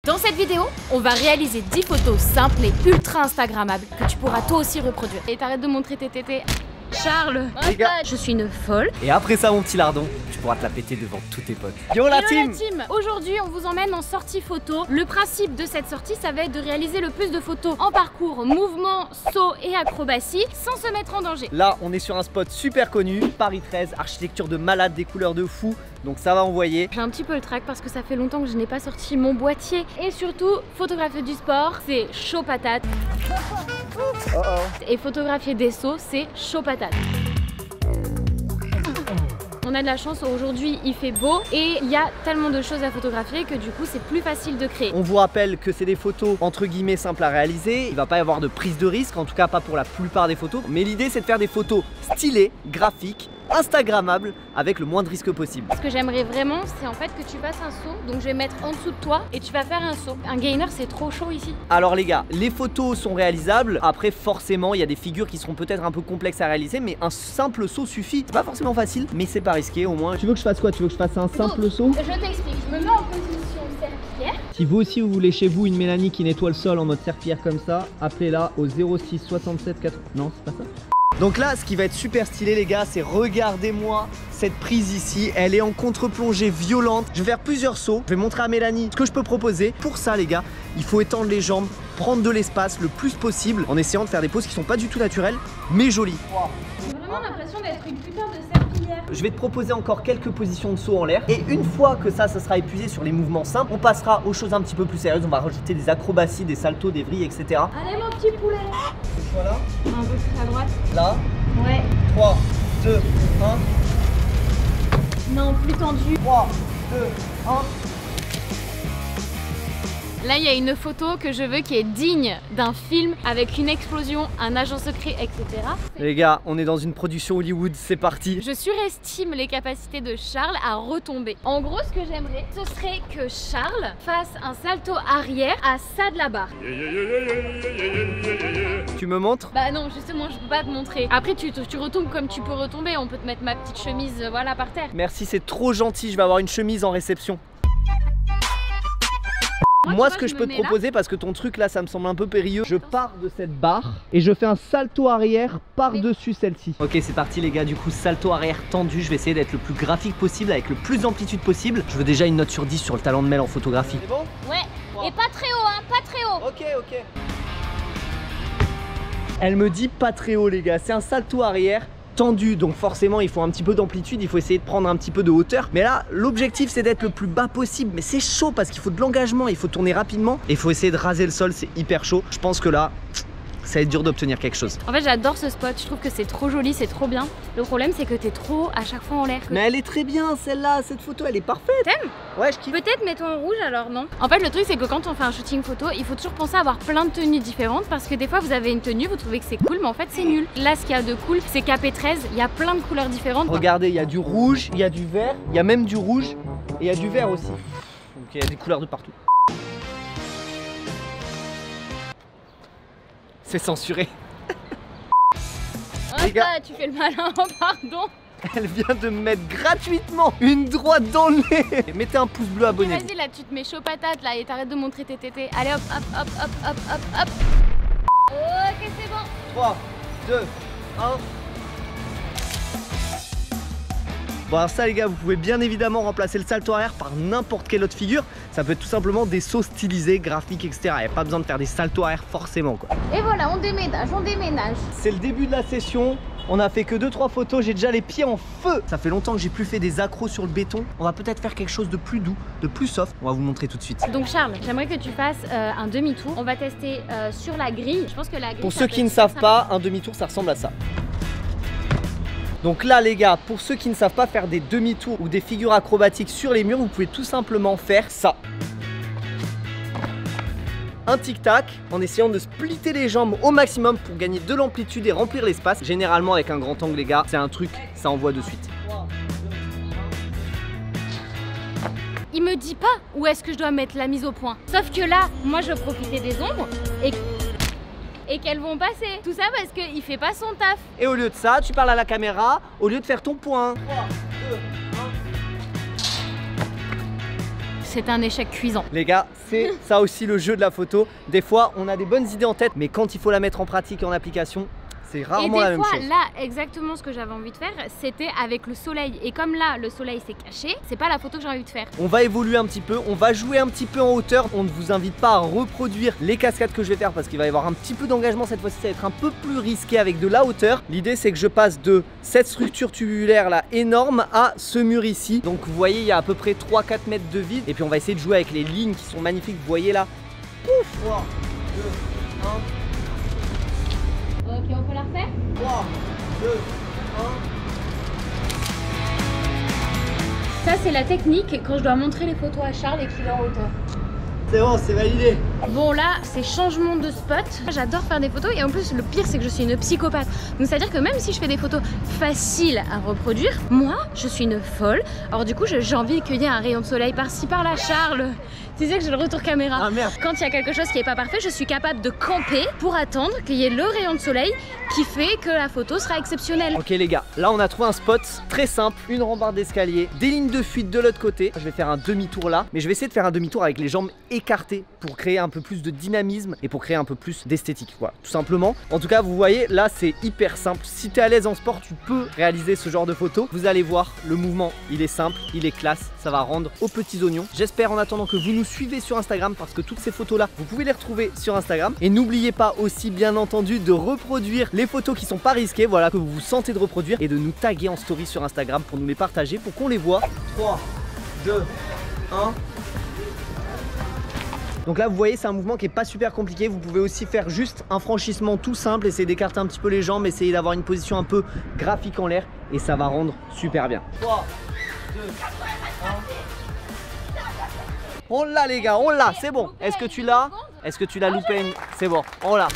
Dans cette vidéo, on va réaliser 10 photos simples et ultra instagrammables que tu pourras toi aussi reproduire. Et t'arrêtes de montrer tes tétés. Charles, Les gars. je suis une folle. Et après ça, mon petit lardon, tu pourras te la péter devant tous tes potes. Yo la team! Aujourd'hui, on vous emmène en sortie photo. Le principe de cette sortie, ça va être de réaliser le plus de photos en parcours, mouvement, saut et acrobatie sans se mettre en danger. Là, on est sur un spot super connu, Paris 13, architecture de malade, des couleurs de fou. Donc ça va envoyer. J'ai un petit peu le trac parce que ça fait longtemps que je n'ai pas sorti mon boîtier. Et surtout, photographier du sport, c'est chaud patate. Et photographier des sauts, c'est chaud patate. On a de la chance, aujourd'hui il fait beau et il y a tellement de choses à photographier que du coup c'est plus facile de créer. On vous rappelle que c'est des photos entre guillemets simples à réaliser. Il va pas y avoir de prise de risque, en tout cas pas pour la plupart des photos. Mais l'idée c'est de faire des photos stylées, graphiques, instagrammables avec le moins de risques possible. Ce que j'aimerais vraiment, c'est en fait que tu fasses un saut. Donc je vais mettre en dessous de toi et tu vas faire un saut. Un gainer, c'est trop chaud ici. Alors les gars, les photos sont réalisables. Après forcément, il y a des figures qui seront peut-être un peu complexes à réaliser, mais un simple saut suffit. C'est pas forcément facile, mais c'est pas risqué au moins. Tu veux que je fasse quoi? Tu veux que je fasse un simple saut? Je t'explique. Je me mets en position serpillière. Si vous aussi vous voulez chez vous une Mélanie qui nettoie le sol en mode serpillière comme ça, appelez-la au 06 67 80. Non, c'est pas ça. Donc là, ce qui va être super stylé les gars, c'est regardez-moi cette prise ici. Elle est en contre-plongée violente. Je vais faire plusieurs sauts. Je vais montrer à Mélanie ce que je peux proposer. Pour ça les gars, il faut étendre les jambes, prendre de l'espace le plus possible en essayant de faire des poses qui sont pas du tout naturelles, mais jolies. J'ai vraiment l'impression d'être une putain de serpillière. Je vais te proposer encore quelques positions de saut en l'air. Et une fois que ça sera épuisé sur les mouvements simples, on passera aux choses un petit peu plus sérieuses. On va rajouter des acrobaties, des saltos, des vrilles, etc. Allez mon petit poulet. Voilà. Un peu plus à droite. Là. Ouais. 3, 2, 1. Non, plus tendu. 3, 2, 1. Là, il y a une photo que je veux qui est digne d'un film avec une explosion, un agent secret, etc. Les gars, on est dans une production Hollywood, c'est parti. Je surestime les capacités de Charles à retomber. En gros, ce que j'aimerais, ce serait que Charles fasse un salto arrière à ça de la barre. Tu me montres? Bah non, justement, je peux pas te montrer. Après, tu retombes comme tu peux retomber. On peut te mettre ma petite chemise, voilà, par terre. Merci, c'est trop gentil. Je vais avoir une chemise en réception. Moi, ce que je peux te proposer, parce que ton truc là, ça me semble un peu périlleux, je pars de cette barre et je fais un salto arrière par-dessus celle-ci. Ok, c'est parti les gars, du coup, salto arrière tendu. Je vais essayer d'être le plus graphique possible, avec le plus d'amplitude possible. Je veux déjà une note sur 10 sur le talent de Mel en photographie. C'est bon? Ouais, et pas très haut, hein, pas très haut. Ok, ok. Elle me dit pas très haut les gars, c'est un salto arrière tendu, donc forcément il faut un petit peu d'amplitude, il faut essayer de prendre un petit peu de hauteur. Mais là, l'objectif c'est d'être le plus bas possible, mais c'est chaud parce qu'il faut de l'engagement, il faut tourner rapidement et il faut essayer de raser le sol, c'est hyper chaud. Je pense que là, ça va être dur d'obtenir quelque chose. En fait, j'adore ce spot, je trouve que c'est trop joli, c'est trop bien. Le problème, c'est que t'es trop à chaque fois en l'air. Mais elle est très bien celle-là, cette photo, elle est parfaite. T'aimes? Ouais, je kiffe. Peut-être mets-toi en rouge alors, non? En fait, le truc, c'est que quand on fait un shooting photo, il faut toujours penser à avoir plein de tenues différentes parce que des fois, vous avez une tenue, vous trouvez que c'est cool, mais en fait, c'est nul. Là, ce qu'il y a de cool, c'est qu'à P13, il y a plein de couleurs différentes. Regardez, il y a du rouge, il y a du vert, il y a même du rouge et il y a du vert aussi. Donc il y a des couleurs de partout. C'est censuré. Ah, les gars. tu fais le malin, pardon. Elle vient de me mettre gratuitement une droite dans le nez. Mettez un pouce bleu, abonnez-vous. Vas-y, là, tu te mets chaud patate là et t'arrêtes de montrer tes tétés. Allez, hop, hop, hop, hop, hop, hop, hop. Ok, c'est bon. 3, 2, 1. Bon alors ça les gars, vous pouvez bien évidemment remplacer le salto arrière par n'importe quelle autre figure. Ça peut être tout simplement des sauts stylisés, graphiques, etc. Il n'y a pas besoin de faire des saltos arrière forcément quoi. Et voilà, on déménage, on déménage. C'est le début de la session. On a fait que 2-3 photos, j'ai déjà les pieds en feu. Ça fait longtemps que j'ai plus fait des accros sur le béton. On va peut-être faire quelque chose de plus doux, de plus soft. On va vous montrer tout de suite. Donc Charles, j'aimerais que tu fasses un demi-tour. On va tester sur la grille. Je pense que la grille. Pour ceux qui ne savent pas, un demi-tour ça ressemble à ça. Donc là les gars, pour ceux qui ne savent pas faire des demi-tours ou des figures acrobatiques sur les murs, vous pouvez tout simplement faire ça. Un tic-tac en essayant de splitter les jambes au maximum pour gagner de l'amplitude et remplir l'espace. Généralement avec un grand angle les gars, c'est un truc, ça envoie de suite. Il me dit pas où est-ce que je dois mettre la mise au point. Sauf que là, moi je profitais des ombres et qu'elles vont passer. Tout ça parce qu'il fait pas son taf. Et au lieu de ça, tu parles à la caméra au lieu de faire ton point. 3, 2, 1. c'était un échec cuisant. Les gars, c'est ça aussi le jeu de la photo. Des fois, on a des bonnes idées en tête, mais quand il faut la mettre en pratique et en application, c'est rarement la même chose. Et des fois, là, exactement ce que j'avais envie de faire, c'était avec le soleil. Et comme là, le soleil s'est caché, c'est pas la photo que j'ai envie de faire. On va évoluer un petit peu, on va jouer un petit peu en hauteur. On ne vous invite pas à reproduire les cascades que je vais faire parce qu'il va y avoir un petit peu d'engagement cette fois-ci. Ça va être un peu plus risqué avec de la hauteur. L'idée, c'est que je passe de cette structure tubulaire là énorme à ce mur ici. Donc vous voyez, il y a à peu près 3-4 mètres de vide. Et puis on va essayer de jouer avec les lignes qui sont magnifiques. Vous voyez là. Pouf, 3, 2, 1. Ok, on peut la refaire? 3, 2, 1. Ça, c'est la technique quand je dois montrer les photos à Charles et qu'il est en hauteur. C'est bon, c'est validé. Bon là, c'est changement de spot. J'adore faire des photos et en plus le pire c'est que je suis une psychopathe. Donc c'est à dire que même si je fais des photos faciles à reproduire, moi je suis une folle. Alors du coup j'ai envie qu'il y ait un rayon de soleil par-ci par-là. Charles, tu sais que j'ai le retour caméra. Ah merde. Quand il y a quelque chose qui est pas parfait, je suis capable de camper pour attendre qu'il y ait le rayon de soleil qui fait que la photo sera exceptionnelle. Ok les gars, là on a trouvé un spot très simple, une rambarde d'escalier, des lignes de fuite de l'autre côté. Je vais faire un demi-tour là, mais je vais essayer de faire un demi-tour avec les jambes écartées pour créer un peu plus de dynamisme et pour créer un peu plus d'esthétique, voilà, tout simplement. En tout cas, vous voyez, là c'est hyper simple. Si tu es à l'aise en sport, tu peux réaliser ce genre de photos. Vous allez voir, le mouvement, il est simple, il est classe, ça va rendre aux petits oignons. J'espère en attendant que vous nous suivez sur Instagram parce que toutes ces photos-là, vous pouvez les retrouver sur Instagram. Et n'oubliez pas aussi, bien entendu, de reproduire les photos qui sont pas risquées, voilà, que vous vous sentez de reproduire et de nous taguer en story sur Instagram pour nous les partager, pour qu'on les voit. 3, 2, 1. Donc là vous voyez, c'est un mouvement qui est pas super compliqué. Vous pouvez aussi faire juste un franchissement tout simple, essayer d'écarter un petit peu les jambes, essayer d'avoir une position un peu graphique en l'air et ça va rendre super bien. 3, 2, 1. On l'a les gars, on l'a, c'est bon. Est-ce que tu l'as? Est-ce que tu l'as loupé? C'est bon, on l'a.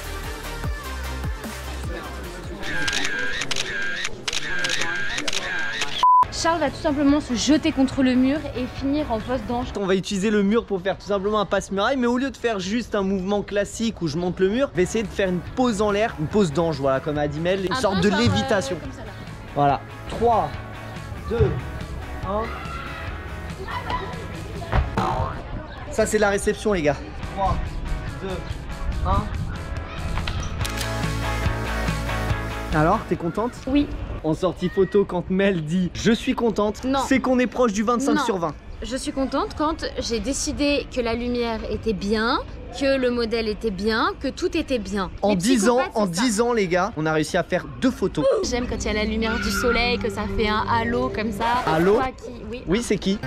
Charles va tout simplement se jeter contre le mur et finir en poste d'ange. On va utiliser le mur pour faire tout simplement un passe-muraille, mais au lieu de faire juste un mouvement classique où je monte le mur, je vais essayer de faire une pose en l'air, une pose d'ange, voilà, comme a dit Mel, une sorte de lévitation. Comme ça, là. Voilà, 3, 2, 1. Ça c'est la réception les gars. 3, 2, 1. Alors, t'es contente? Oui. En sortie photo, quand Mel dit je suis contente, c'est qu'on est proche du 25 sur 20. Je suis contente quand j'ai décidé que la lumière était bien, que le modèle était bien, que tout était bien. En 10 ans les gars, on a réussi à faire 2 photos. J'aime quand il y a la lumière du soleil, que ça fait un halo comme ça. Halo? Oui, oui c'est qui?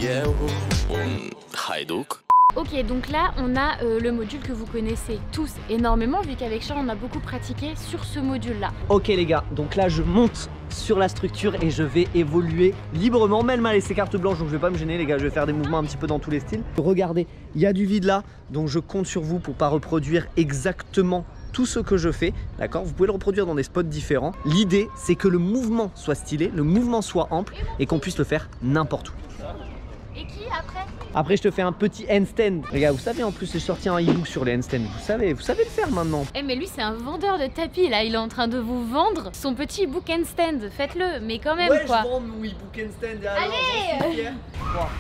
Ok, donc là on a le module que vous connaissez tous énormément vu qu'avec Charles on a beaucoup pratiqué sur ce module là. Ok les gars, donc là je monte sur la structure et je vais évoluer librement. Mel m'a laissé carte blanche donc je vais pas me gêner les gars, je vais faire des mouvements un petit peu dans tous les styles. Regardez, il y a du vide là, donc je compte sur vous pour pas reproduire exactement tout ce que je fais, d'accord? Vous pouvez le reproduire dans des spots différents. L'idée c'est que le mouvement soit stylé, le mouvement soit ample et qu'on puisse le faire n'importe où. Et qui après? Après je te fais un petit handstand. Les gars, vous savez en plus j'ai sorti un e-book sur les handstands. Vous savez le faire maintenant. Eh mais lui c'est un vendeur de tapis là, il est en train de vous vendre son petit e-book handstand. Faites-le, mais quand même quoi. Ouais, je vends mon e-book handstand. Allez 3,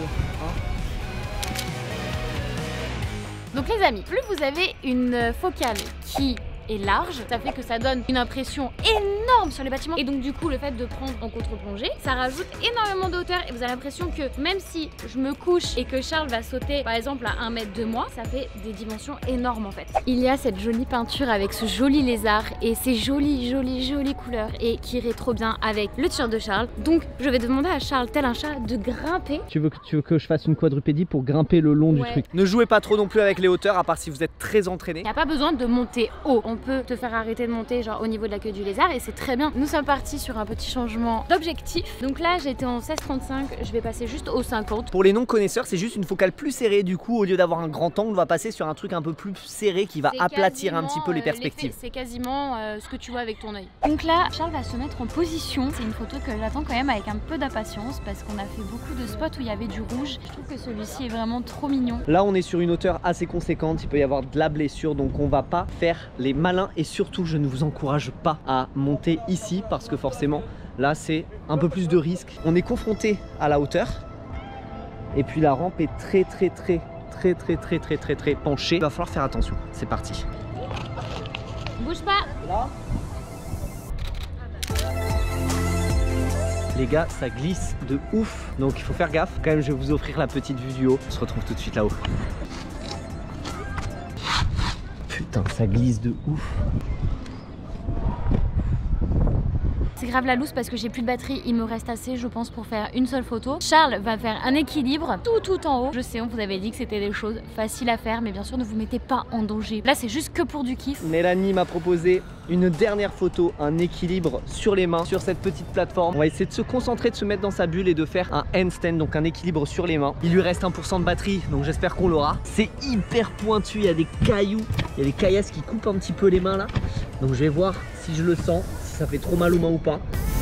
2, 1. Donc les amis, plus vous avez une focale qui est large, ça fait que ça donne une impression énorme sur les bâtiments et donc du coup le fait de prendre en contre-plongée, ça rajoute énormément de hauteur et vous avez l'impression que même si je me couche et que Charles va sauter par exemple à 1 mètre de moi, ça fait des dimensions énormes en fait. Il y a cette jolie peinture avec ce joli lézard et ces jolies couleurs et qui irait trop bien avec le t-shirt de Charles. Donc je vais demander à Charles, tel un chat, de grimper. Tu veux que je fasse une quadrupédie pour grimper le long du truc? Ne jouez pas trop non plus avec les hauteurs à part si vous êtes très entraîné. Il n'y a pas besoin de monter haut. On peut te faire arrêter de monter genre au niveau de la queue du lézard et c'est très bien. Nous sommes partis sur un petit changement d'objectif. Donc là j'étais en 16-35, je vais passer juste au 50. Pour les non connaisseurs, c'est juste une focale plus serrée. Du coup au lieu d'avoir un grand angle, on va passer sur un truc un peu plus serré qui va aplatir un petit peu les perspectives. C'est quasiment ce que tu vois avec ton œil. Donc là Charles va se mettre en position. C'est une photo que j'attends quand même avec un peu d'impatience parce qu'on a fait beaucoup de spots où il y avait du rouge. Je trouve que celui-ci est vraiment trop mignon. Là on est sur une hauteur assez conséquente, il peut y avoir de la blessure donc on va pas faire les malins et surtout je ne vous encourage pas à monter ici parce que forcément là c'est un peu plus de risque. On est confronté à la hauteur Et puis la rampe est très penchée. Il va falloir faire attention. C'est parti. Bouge pas. Là. Les gars, ça glisse de ouf, donc il faut faire gaffe. Quand même, je vais vous offrir la petite vue du haut. On se retrouve tout de suite là-haut. Putain, ça glisse de ouf. C'est grave la loose parce que j'ai plus de batterie, il me reste assez je pense pour faire une seule photo. Charles va faire un équilibre tout en haut. Je sais, on vous avait dit que c'était des choses faciles à faire, mais bien sûr ne vous mettez pas en danger. Là c'est juste que pour du kiff. Mélanie m'a proposé une dernière photo, un équilibre sur les mains, sur cette petite plateforme. On va essayer de se concentrer, de se mettre dans sa bulle et de faire un handstand, donc un équilibre sur les mains. Il lui reste 1% de batterie, donc j'espère qu'on l'aura. C'est hyper pointu, il y a des cailloux, il y a des caillasses qui coupent un petit peu les mains là. Donc je vais voir si je le sens, si ça fait trop mal aux mains ou pas.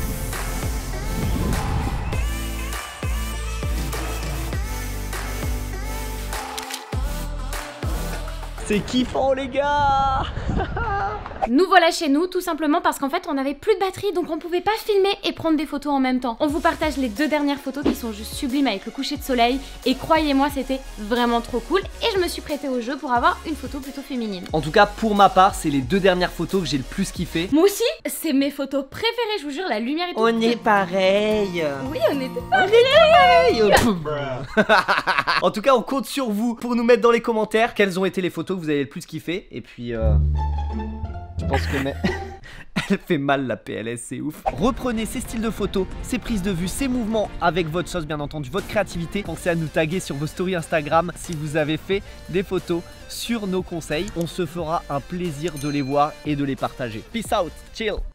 C'est kiffant les gars. Nous voilà chez nous tout simplement parce qu'en fait on avait plus de batterie donc on pouvait pas filmer et prendre des photos en même temps. On vous partage les deux dernières photos qui sont juste sublimes avec le coucher de soleil et croyez-moi c'était vraiment trop cool et je me suis prêtée au jeu pour avoir une photo plutôt féminine. En tout cas pour ma part c'est les deux dernières photos que j'ai le plus kiffé. Moi aussi c'est mes photos préférées, je vous jure, la lumière et tout. On est pareil. Oui on était pareil. En tout cas on compte sur vous pour nous mettre dans les commentaires quelles ont été les photos que vous avez le plus kiffé. Et puis je pense que elle fait mal la PLS, c'est ouf. Reprenez ces styles de photos, ces prises de vue, ces mouvements avec votre sauce bien entendu, votre créativité. Pensez à nous taguer sur vos stories Instagram si vous avez fait des photos sur nos conseils. On se fera un plaisir de les voir et de les partager. Peace out, chill.